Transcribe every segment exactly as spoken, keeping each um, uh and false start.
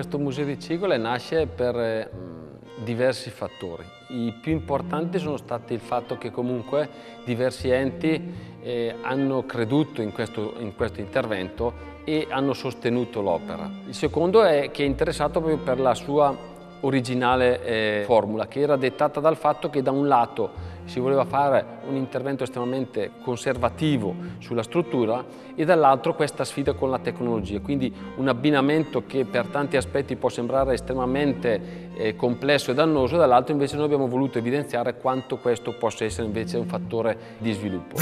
questo Museo di Cigole nasce per eh, diversi fattori. I più importanti sono stati il fatto che comunque diversi enti eh, hanno creduto in questo, in questo intervento e hanno sostenuto l'opera. Il secondo è che è interessato proprio per la sua originale eh, formula, che era dettata dal fatto che da un lato si voleva fare un intervento estremamente conservativo sulla struttura e dall'altro questa sfida con la tecnologia, quindi un abbinamento che per tanti aspetti può sembrare estremamente eh, complesso e dannoso, dall'altro invece noi abbiamo voluto evidenziare quanto questo possa essere invece un fattore di sviluppo.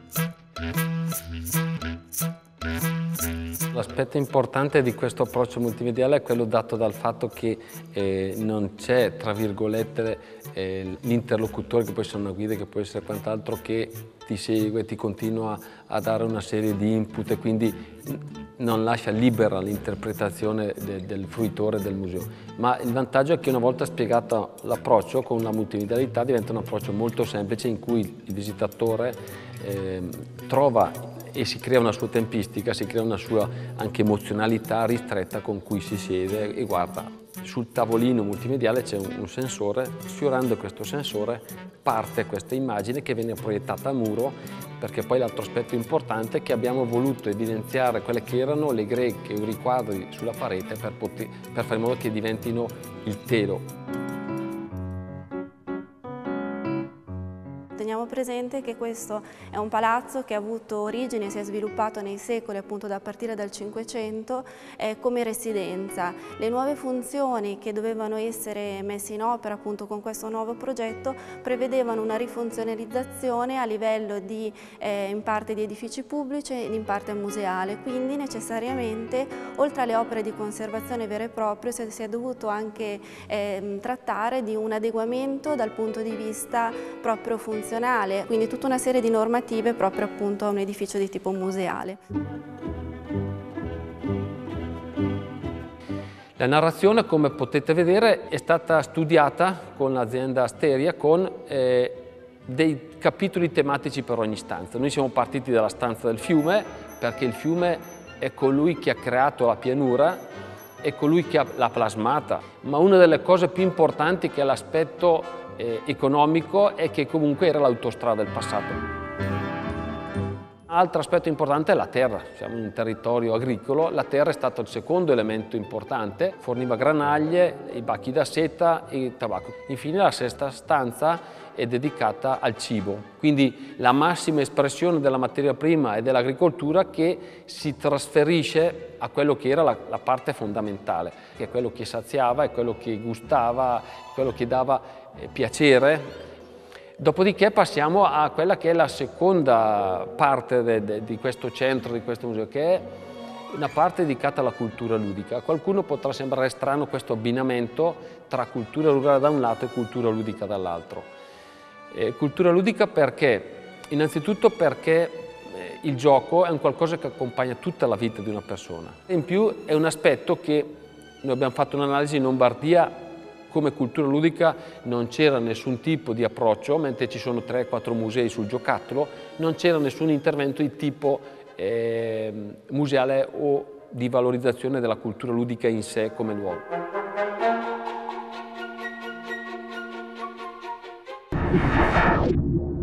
L'aspetto importante di questo approccio multimediale è quello dato dal fatto che eh, non c'è, tra virgolette, eh, l'interlocutore, che può essere una guida, che può essere quant'altro, che ti segue, ti continua a dare una serie di input e quindi non lascia libera l'interpretazione de, del fruitore del museo. Ma il vantaggio è che una volta spiegato l'approccio con la multimedialità diventa un approccio molto semplice in cui il visitatore eh, trova e si crea una sua tempistica, si crea una sua anche emozionalità ristretta con cui si siede e guarda. Sul tavolino multimediale c'è un, un sensore, sfiorando questo sensore parte questa immagine che viene proiettata a muro, perché poi l'altro aspetto importante è che abbiamo voluto evidenziare quelle che erano le greche o i riquadri sulla parete per, poter, per fare in modo che diventino il telo. Teniamo presente che questo è un palazzo che ha avuto origine e si è sviluppato nei secoli, appunto da partire dal Cinquecento, eh, come residenza. Le nuove funzioni che dovevano essere messe in opera appunto con questo nuovo progetto prevedevano una rifunzionalizzazione a livello di, eh, in parte di edifici pubblici e in parte museale, quindi necessariamente oltre alle opere di conservazione vere e proprie si è, si è dovuto anche eh, trattare di un adeguamento dal punto di vista proprio funzionale. Quindi tutta una serie di normative proprio appunto a un edificio di tipo museale. La narrazione, come potete vedere, è stata studiata con l'azienda Asteria con eh, dei capitoli tematici per ogni stanza. Noi siamo partiti dalla stanza del fiume, perché il fiume è colui che ha creato la pianura, è colui che l'ha plasmata, ma una delle cose più importanti, che è l'aspetto Eh, economico, è che comunque era l'autostrada del passato. Altro aspetto importante è la terra, siamo in un territorio agricolo, la terra è stato il secondo elemento importante, forniva granaglie, i bacchi da seta e il tabacco. Infine la sesta stanza è dedicata al cibo, quindi la massima espressione della materia prima e dell'agricoltura che si trasferisce a quello che era la, la parte fondamentale, che è quello che saziava, è quello che gustava, quello che dava eh, piacere. Dopodiché passiamo a quella che è la seconda parte de, de, di questo centro, di questo museo, che è una parte dedicata alla cultura ludica. A qualcuno potrà sembrare strano questo abbinamento tra cultura rurale da un lato e cultura ludica dall'altro. Eh, cultura ludica perché? Innanzitutto perché eh, il gioco è un qualcosa che accompagna tutta la vita di una persona. In più è un aspetto che noi abbiamo fatto un'analisi in Lombardia. Come cultura ludica non c'era nessun tipo di approccio, mentre ci sono tre quattro musei sul giocattolo, non c'era nessun intervento di tipo eh, museale o di valorizzazione della cultura ludica in sé come luogo.